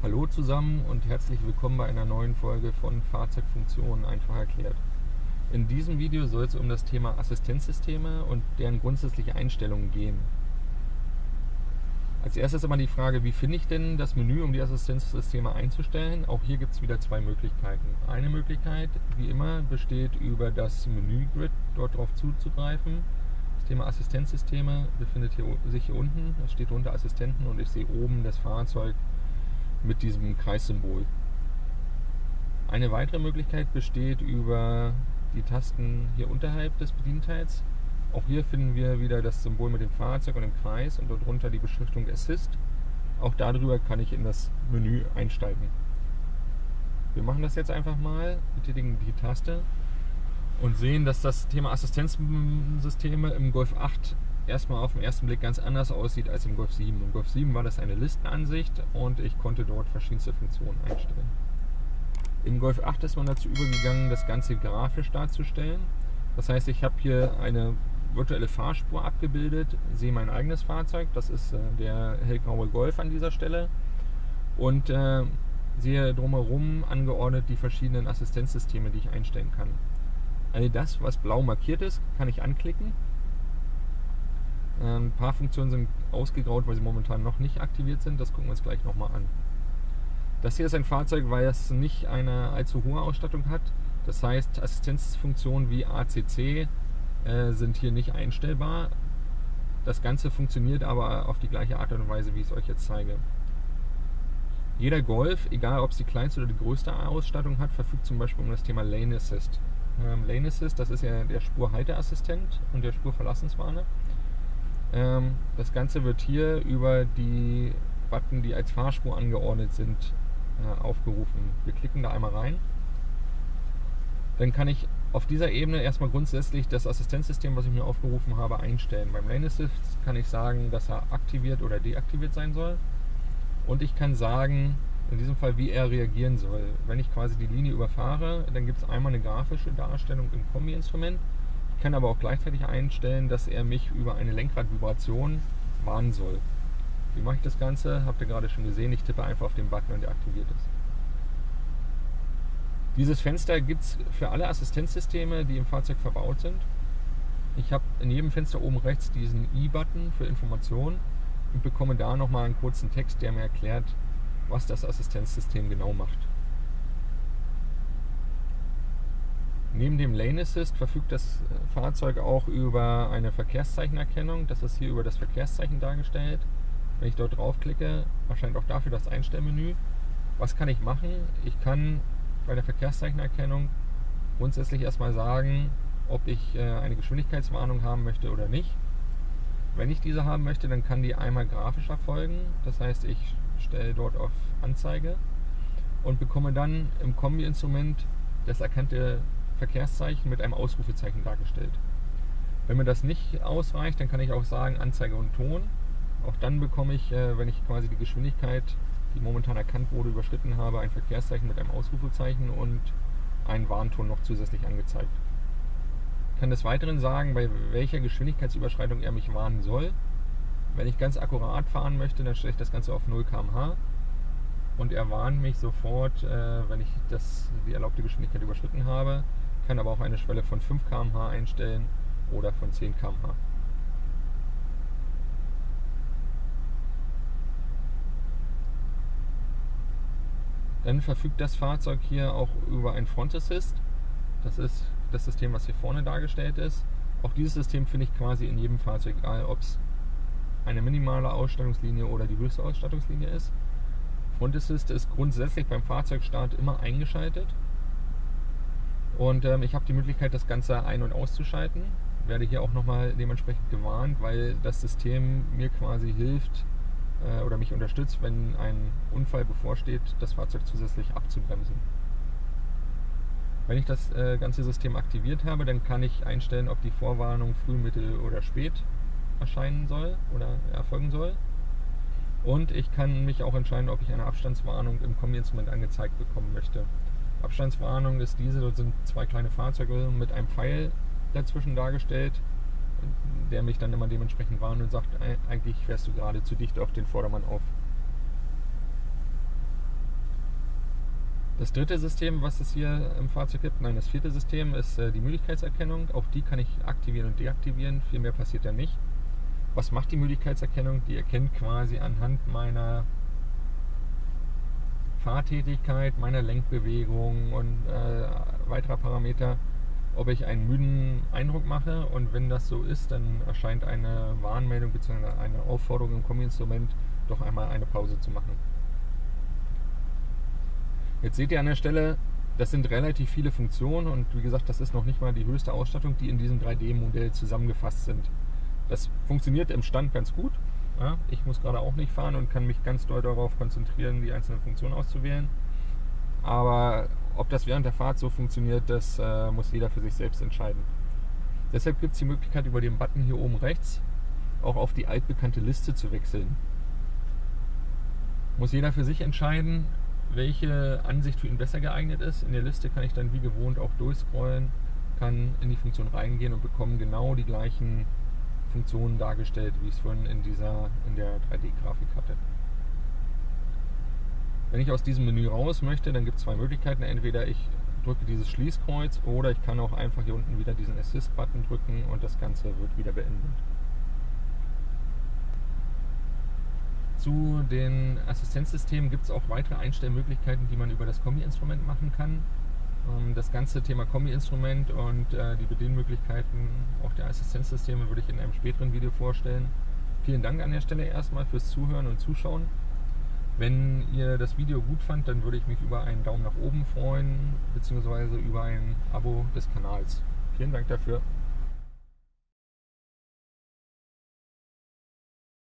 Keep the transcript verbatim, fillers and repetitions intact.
Hallo zusammen und herzlich willkommen bei einer neuen Folge von Fahrzeugfunktionen einfach erklärt. In diesem Video soll es um das Thema Assistenzsysteme und deren grundsätzliche Einstellungen gehen. Als erstes immer die Frage, wie finde ich denn das Menü, um die Assistenzsysteme einzustellen? Auch hier gibt es wieder zwei Möglichkeiten. Eine Möglichkeit, wie immer, besteht über das Menü-Grid, dort drauf zuzugreifen. Das Thema Assistenzsysteme befindet hier, sich hier unten, es steht unter Assistenten und ich sehe oben das Fahrzeug mit diesem Kreissymbol. Eine weitere Möglichkeit besteht über die Tasten hier unterhalb des Bedienteils. Auch hier finden wir wieder das Symbol mit dem Fahrzeug und dem Kreis und darunter die Beschriftung Assist. Auch darüber kann ich in das Menü einsteigen. Wir machen das jetzt einfach mal, betätigen die Taste und sehen, dass das Thema Assistenzsysteme im Golf acht erstmal auf den ersten Blick ganz anders aussieht als im Golf sieben. Im Golf sieben war das eine Listenansicht und ich konnte dort verschiedenste Funktionen einstellen. Im Golf acht ist man dazu übergegangen, das Ganze grafisch darzustellen. Das heißt, ich habe hier eine virtuelle Fahrspur abgebildet, sehe mein eigenes Fahrzeug, das ist äh, der hellgraue Golf an dieser Stelle, und äh, sehe drumherum angeordnet die verschiedenen Assistenzsysteme, die ich einstellen kann. All das, was blau markiert ist, kann ich anklicken. Ein paar Funktionen sind ausgegraut, weil sie momentan noch nicht aktiviert sind. Das gucken wir uns gleich nochmal an. Das hier ist ein Fahrzeug, weil es nicht eine allzu hohe Ausstattung hat. Das heißt, Assistenzfunktionen wie A C C äh, sind hier nicht einstellbar. Das Ganze funktioniert aber auf die gleiche Art und Weise, wie ich es euch jetzt zeige. Jeder Golf, egal ob es die kleinste oder die größte Ausstattung hat, verfügt zum Beispiel um das Thema Lane Assist. Ähm, Lane Assist, das ist ja der Spurhalteassistent und der Spurverlassenswarner. Das Ganze wird hier über die Button, die als Fahrspur angeordnet sind, aufgerufen. Wir klicken da einmal rein. Dann kann ich auf dieser Ebene erstmal grundsätzlich das Assistenzsystem, was ich mir aufgerufen habe, einstellen. Beim Lane Assist kann ich sagen, dass er aktiviert oder deaktiviert sein soll. Und ich kann sagen, in diesem Fall, wie er reagieren soll. Wenn ich quasi die Linie überfahre, dann gibt es einmal eine grafische Darstellung im Kombi-Instrument. Ich kann aber auch gleichzeitig einstellen, dass er mich über eine Lenkradvibration warnen soll. Wie mache ich das Ganze? Habt ihr gerade schon gesehen, ich tippe einfach auf den Button und der aktiviert ist. Dieses Fenster gibt es für alle Assistenzsysteme, die im Fahrzeug verbaut sind. Ich habe in jedem Fenster oben rechts diesen i-Button für Informationen und bekomme da nochmal einen kurzen Text, der mir erklärt, was das Assistenzsystem genau macht. Neben dem Lane Assist verfügt das Fahrzeug auch über eine Verkehrszeichenerkennung. Das ist hier über das Verkehrszeichen dargestellt. Wenn ich dort draufklicke, erscheint auch dafür das Einstellmenü. Was kann ich machen? Ich kann bei der Verkehrszeichenerkennung grundsätzlich erstmal sagen, ob ich eine Geschwindigkeitswarnung haben möchte oder nicht. Wenn ich diese haben möchte, dann kann die einmal grafisch erfolgen. Das heißt, ich stelle dort auf Anzeige und bekomme dann im Kombi-Instrument das erkannte Verkehrszeichen mit einem Ausrufezeichen dargestellt. Wenn mir das nicht ausreicht, dann kann ich auch sagen Anzeige und Ton. Auch dann bekomme ich, wenn ich quasi die Geschwindigkeit, die momentan erkannt wurde, überschritten habe, ein Verkehrszeichen mit einem Ausrufezeichen und einen Warnton noch zusätzlich angezeigt. Ich kann des Weiteren sagen, bei welcher Geschwindigkeitsüberschreitung er mich warnen soll. Wenn ich ganz akkurat fahren möchte, dann stelle ich das Ganze auf null Kilometer pro Stunde und er warnt mich sofort, wenn ich das, die erlaubte Geschwindigkeit überschritten habe. Ich kann aber auch eine Schwelle von fünf Kilometer pro Stunde einstellen oder von zehn Kilometer pro Stunde. Dann verfügt das Fahrzeug hier auch über ein Front Assist. Das ist das System, was hier vorne dargestellt ist. Auch dieses System finde ich quasi in jedem Fahrzeug, egal ob es eine minimale Ausstattungslinie oder die höchste Ausstattungslinie ist. Front Assist ist grundsätzlich beim Fahrzeugstart immer eingeschaltet. Und ähm, ich habe die Möglichkeit, das Ganze ein- und auszuschalten. Werde hier auch nochmal dementsprechend gewarnt, weil das System mir quasi hilft äh, oder mich unterstützt, wenn ein Unfall bevorsteht, das Fahrzeug zusätzlich abzubremsen. Wenn ich das äh, ganze System aktiviert habe, dann kann ich einstellen, ob die Vorwarnung früh, mittel oder spät erscheinen soll oder erfolgen soll. Und ich kann mich auch entscheiden, ob ich eine Abstandswarnung im Kombi-Instrument angezeigt bekommen möchte. Abstandswarnung ist diese, dort sind zwei kleine Fahrzeuge mit einem Pfeil dazwischen dargestellt, der mich dann immer dementsprechend warnt und sagt, eigentlich fährst du gerade zu dicht auf den Vordermann auf. Das dritte System, was es hier im Fahrzeug gibt, nein, das vierte System ist äh, die Müdigkeitserkennung. Auch die kann ich aktivieren und deaktivieren. Viel mehr passiert ja nicht. Was macht die Müdigkeitserkennung? Die erkennt quasi anhand meiner Fahrtätigkeit, meiner Lenkbewegung und äh, weiterer Parameter, ob ich einen müden Eindruck mache. Und wenn das so ist, dann erscheint eine Warnmeldung bzw. eine Aufforderung im Kombi-Instrument, doch einmal eine Pause zu machen. Jetzt seht ihr an der Stelle, das sind relativ viele Funktionen und wie gesagt, das ist noch nicht mal die höchste Ausstattung, die in diesem drei D Modell zusammengefasst sind. Das funktioniert im Stand ganz gut. Ja, ich muss gerade auch nicht fahren und kann mich ganz doll darauf konzentrieren, die einzelnen Funktionen auszuwählen. Aber ob das während der Fahrt so funktioniert, das äh, muss jeder für sich selbst entscheiden. Deshalb gibt es die Möglichkeit, über den Button hier oben rechts auch auf die altbekannte Liste zu wechseln. Muss jeder für sich entscheiden, welche Ansicht für ihn besser geeignet ist. In der Liste kann ich dann wie gewohnt auch durchscrollen, kann in die Funktion reingehen und bekomme genau die gleichen Funktionen dargestellt, wie ich es vorhin in, dieser, in der drei D Grafik hatte. Wenn ich aus diesem Menü raus möchte, dann gibt es zwei Möglichkeiten. Entweder ich drücke dieses Schließkreuz oder ich kann auch einfach hier unten wieder diesen Assist-Button drücken und das Ganze wird wieder beendet. Zu den Assistenzsystemen gibt es auch weitere Einstellmöglichkeiten, die man über das Kombi-Instrument machen kann. Das ganze Thema Kombi-Instrument und die Bedienmöglichkeiten auch der Assistenzsysteme würde ich in einem späteren Video vorstellen. Vielen Dank an der Stelle erstmal fürs Zuhören und Zuschauen. Wenn ihr das Video gut fand, dann würde ich mich über einen Daumen nach oben freuen, beziehungsweise über ein Abo des Kanals. Vielen Dank dafür.